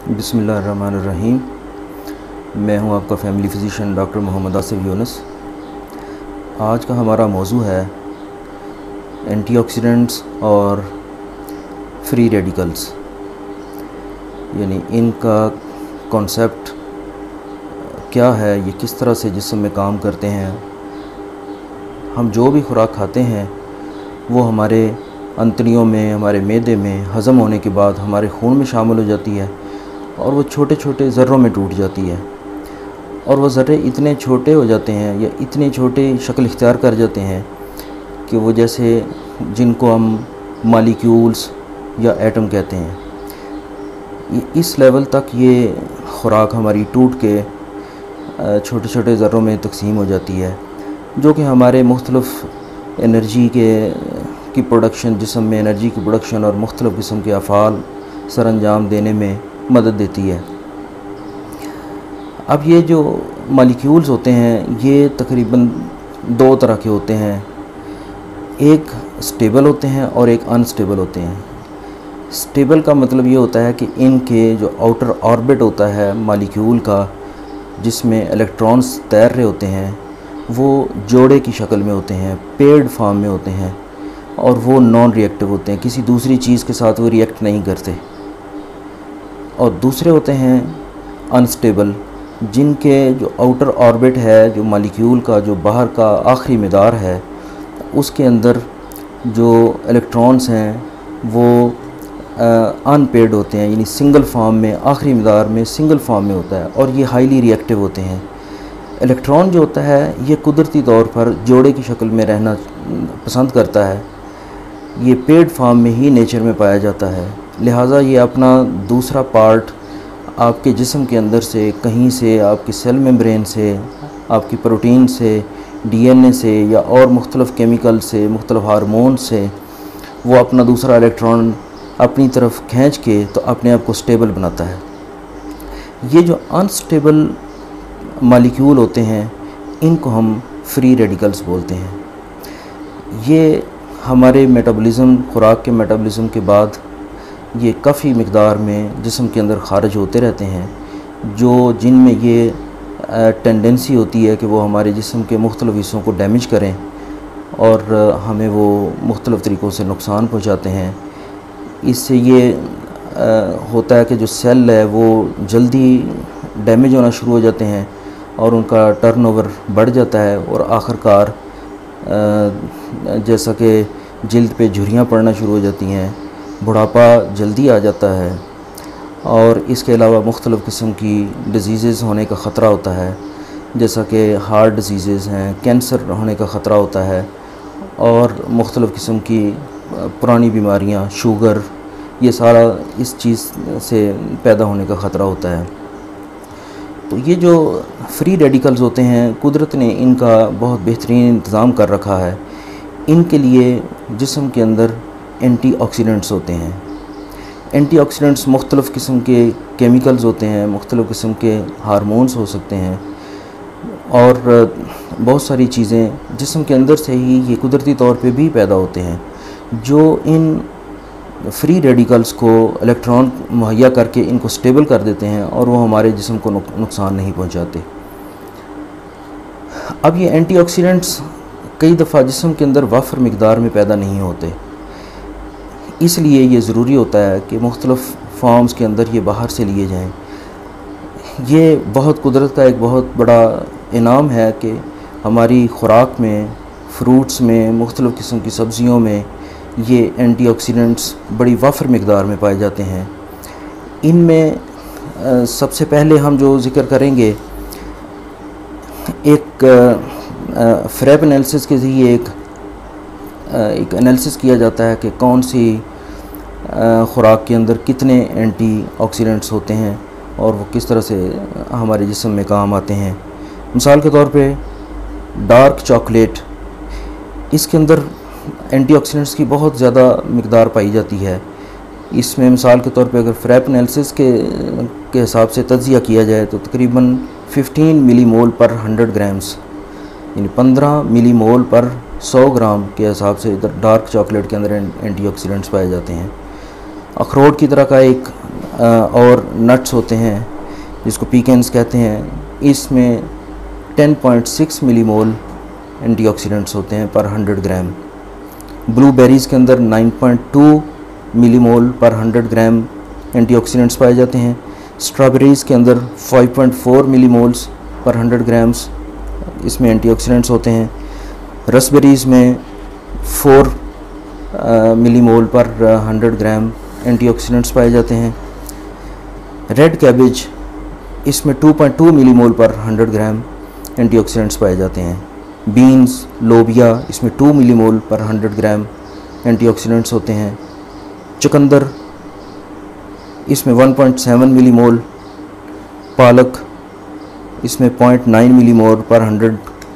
बिस्मिल्लाहिर्रहमानिर्रहीम। मैं हूं आपका family physician doctor Mohammad Asif Yunus. आज का हमारा मौजू है एंटीऑक्सीडेंट्स और फ्री रेडिकल्स, यानी इनका कॉन्सेप्ट क्या है, ये किस तरह से जिस्म में काम करते हैं। हम जो भी खुराक खाते हैं वो हमारे अंतड़ियों में, हमारे मैदे में हज़म होने के बाद हमारे खून में शामिल हो जाती है और वो छोटे छोटे ज़र्रों में टूट जाती है। और वो ज़र्रे इतने छोटे हो जाते हैं या इतने छोटे शक्ल इख्तियार कर जाते हैं कि वो जैसे जिनको हम मालिक्यूल्स या एटम कहते हैं, इस लेवल तक ये खुराक हमारी टूट के छोटे छोटे ज़र्रों में तकसीम हो जाती है, जो कि हमारे मुख्तलिफ़ एनर्जी की प्रोडक्शन, जिस्म में एनर्जी की प्रोडक्शन और मुख्तलिफ़ किस्म के अफ़ाल सर अंजाम देने में मदद देती है। अब ये जो मॉलिक्यूल्स होते हैं ये तकरीबन दो तरह के होते हैं, एक स्टेबल होते हैं और एक अनस्टेबल होते हैं। स्टेबल का मतलब ये होता है कि इनके जो आउटर ऑर्बिट होता है मॉलिक्यूल का, जिसमें इलेक्ट्रॉन्स तैर रहे होते हैं, वो जोड़े की शक्ल में होते हैं, पेयर्ड फॉर्म में होते हैं और वो नॉन रिएक्टिव होते हैं, किसी दूसरी चीज़ के साथ वो रिएक्ट नहीं करते। और दूसरे होते हैं अनस्टेबल, जिनके जो आउटर ऑर्बिट है, जो मॉलिक्यूल का जो बाहर का आखिरी मदार है, उसके अंदर जो इलेक्ट्रॉन्स हैं वो अनपेयर्ड होते हैं, यानी सिंगल फॉर्म में, आखिरी मदार में सिंगल फॉर्म में होता है और ये हाईली रिएक्टिव होते हैं। इलेक्ट्रॉन जो होता है ये कुदरती तौर पर जोड़े की शक्ल में रहना पसंद करता है, ये पेयर्ड फॉर्म में ही नेचर में पाया जाता है। लिहाजा ये अपना दूसरा पार्ट आपके जिस्म के अंदर से, कहीं से, आपकी सेल मेम्ब्रेन से, आपकी प्रोटीन से, डीएनए से या और मुख्तलिफ़ केमिकल से, मुख्तलिफ़ हार्मोन से वो अपना दूसरा इलेक्ट्रॉन अपनी तरफ खींच के तो अपने आप को स्टेबल बनाता है। ये जो अनस्टेबल मॉलिक्यूल होते हैं इनको हम फ्री रेडिकल्स बोलते हैं। ये हमारे मेटाबॉलिज़्म, खुराक के मेटाबॉलिज़्म के बाद ये काफ़ी मिक़दार में जिस्म के अंदर ख़ारिज होते रहते हैं, जिनमें ये टेंडेंसी होती है कि वो हमारे जिस्म के मुख्तलिफ़ हिस्सों को डैमेज करें और हमें वो मुख्तलिफ़ तरीक़ों से नुकसान पहुँचाते हैं। इससे ये होता है कि जो सेल है वो जल्दी डैमेज होना शुरू हो जाते हैं और उनका टर्नओवर बढ़ जाता है और आखिरकार जैसा कि जल्द पे झुर्रियाँ पड़ना शुरू हो जाती हैं, बुढ़ापा जल्दी आ जाता है और इसके अलावा मुख्तलिफ़ किस्म की डिजीज़ होने का ख़तरा होता है, जैसा कि हार्ट डिजीज़ हैं, कैंसर होने का ख़तरा होता है और मुख्तलिफ़ किस्म की पुरानी बीमारियां, शुगर, ये सारा इस चीज़ से पैदा होने का ख़तरा होता है। तो ये जो फ्री रेडिकल्स होते हैं, कुदरत ने इनका बहुत बेहतरीन इंतज़ाम कर रखा है। इनके लिए जिस्म के अंदर एंटीऑक्सीडेंट्स होते हैं। एंटीऑक्सीडेंट्स मुख्तलिफ़ किस्म के केमिकल्स होते हैं, मुख्तलिफ़ किस्म के हार्मोन्स हो सकते हैं और बहुत सारी चीज़ें जिस्म के अंदर से ही ये कुदरती तौर पे भी पैदा होते हैं, जो इन फ्री रेडिकल्स को इलेक्ट्रॉन मुहैया करके इनको स्टेबल कर देते हैं और वो हमारे जिस्म को नुकसान नहीं पहुंचाते। अब ये एंटीऑक्सीडेंट्स कई दफ़ा जिस्म के अंदर वफ़र मिक़दार में पैदा नहीं होते, इसलिए ये ज़रूरी होता है कि मुख्तलिफ़ फॉर्म्स के अंदर ये बाहर से लिए जाएं। ये बहुत कुदरत का एक बहुत बड़ा इनाम है कि हमारी खुराक में, फ्रूट्स में, मुख्तलिफ़ किस्म की सब्ज़ियों में ये एंटीऑक्सीडेंट्स बड़ी वफ़र मिक़दार में पाए जाते हैं। इनमें सबसे पहले हम जो ज़िक्र करेंगे, एक फ्रैब एनालिसिस के ज़रिए एक एनालिसिस किया जाता है कि कौन सी खुराक के अंदर कितने एंटीऑक्सीडेंट्स होते हैं और वो किस तरह से हमारे जिस्म में काम आते हैं। मिसाल के तौर पे डार्क चॉकलेट, इसके अंदर एंटीऑक्सीडेंट्स की बहुत ज़्यादा मिक़दार पाई जाती है। इसमें मिसाल के तौर पे अगर फ्रैब एनालिसिस के हिसाब से तज्ज़िया किया जाए तो तकरीबन 15 मिलीमोल पर 100 ग्राम्स, यानी 15 मिलीमोल पर 100 ग्राम के हिसाब से इधर डार्क चॉकलेट के अंदर एंटीऑक्सीडेंट्स पाए जाते हैं। अखरोट की तरह का एक और नट्स होते हैं जिसको पीकेन्स कहते हैं, इसमें 10.6 मिलीमोल एंटीऑक्सीडेंट्स होते हैं पर 100 ग्राम। ब्लूबेरीज़ के अंदर 9.2 मिलीमोल पर 100 ग्राम एंटीऑक्सीडेंट्स पाए जाते हैं। स्ट्रॉबेरीज़ के अंदर 5.4 मिलीमोल्स पर 100 ग्राम्स इसमें एंटीऑक्सीडेंट्स होते हैं। रसबेरीज़ में 4 मिलीमोल पर 100 ग्राम एंटीऑक्सीडेंट्स पाए जाते हैं। रेड कैबेज, इसमें 2.2 मिलीमोल पर 100 ग्राम एंटीऑक्सीडेंट्स पाए जाते हैं। बीन्स, लोबिया, इसमें 2 मिलीमोल पर 100 ग्राम एंटीऑक्सीडेंट्स होते हैं। चुकंदर, इसमें 1.7 मिलीमोल। पालक, इसमें 0.9 मिलीमोल पर 100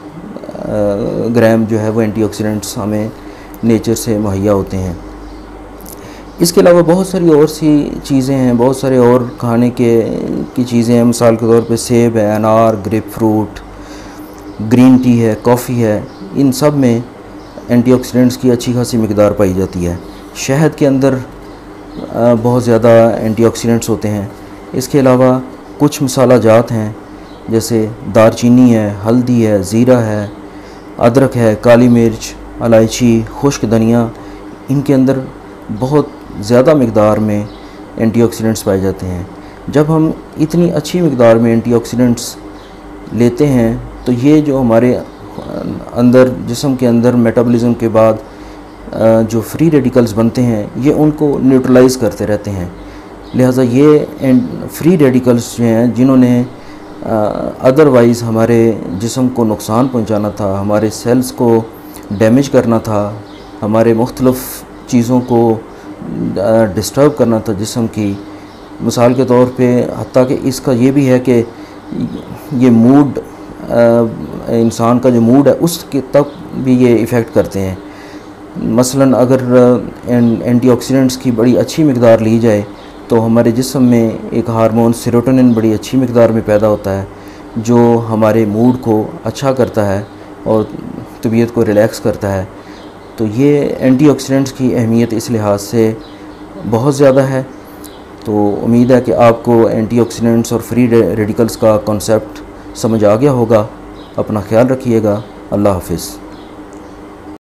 ग्राम जो है वो एंटीऑक्सीडेंट्स हमें नेचर से मुहैया होते हैं। इसके अलावा बहुत सारी और सी चीज़ें हैं, बहुत सारे और खाने की चीज़ें हैं। मिसाल के तौर पे सेब है, अनार, ग्रेप फ्रूट, ग्रीन टी है, कॉफ़ी है, इन सब में एंटीऑक्सीडेंट्स की अच्छी खासी मिकदार पाई जाती है। शहद के अंदर बहुत ज़्यादा एंटीऑक्सीडेंट्स होते हैं। इसके अलावा कुछ मसाला जात हैं जैसे दारचीनी है, हल्दी है, ज़ीरा है, अदरक है, काली मिर्च, इलायची, खुश्क धनिया, इनके अंदर बहुत ज़्यादा मिकदार में एंटीऑक्सीडेंट्स पाए जाते हैं। जब हम इतनी अच्छी मिकदार में एंटीऑक्सीडेंट्स लेते हैं तो ये जो हमारे अंदर जिस्म के अंदर मेटाबॉलिज्म के बाद जो फ्री रेडिकल्स बनते हैं ये उनको न्यूट्रलाइज़ करते रहते हैं। लिहाजा ये फ्री रेडिकल्स जो हैं जिन्होंने अदरवाइज़ हमारे जिस्म को नुकसान पहुंचाना था, हमारे सेल्स को डैमेज करना था, हमारे मुख्तलिफ़ चीज़ों को डिस्टर्ब करना था जिस्म की, मिसाल के तौर पे हत्ता कि इसका ये भी है कि ये मूड इंसान का जो मूड है उसके तक भी ये इफ़ेक्ट करते हैं। मसलन अगर एंटीऑक्सीडेंट्स की बड़ी अच्छी मिकदार ली जाए तो हमारे जिस्म में एक हार्मोन सेरोटोनिन बड़ी अच्छी मिकदार में पैदा होता है जो हमारे मूड को अच्छा करता है और तबीयत को रिलैक्स करता है। तो ये एंटीऑक्सीडेंट्स की अहमियत इस लिहाज से बहुत ज़्यादा है। तो उम्मीद है कि आपको एंटीऑक्सीडेंट्स और फ्री रेडिकल्स का कॉन्सेप्ट समझ आ गया होगा। अपना ख्याल रखिएगा। अल्लाह हाफ़िज़।